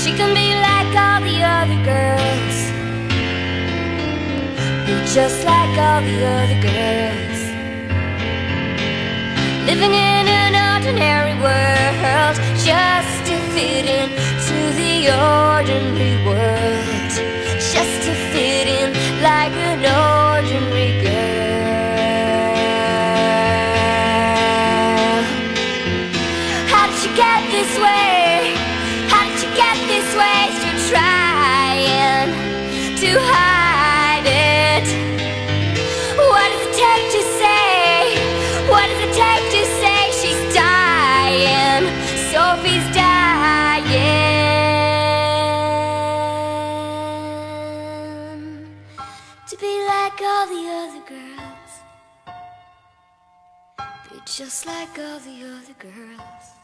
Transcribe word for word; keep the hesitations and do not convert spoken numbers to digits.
she can be like all the other girls, be just like all the other girls, living in an ordinary world, just to fit in to the ordinary world, just to fit in like an ordinary girl. How did you get this way? How did you get this way? Still trying to hide it. What does it take to say? What does it take to say she's dying? Sophie's dying. To be like all the other girls, be just like all the other girls.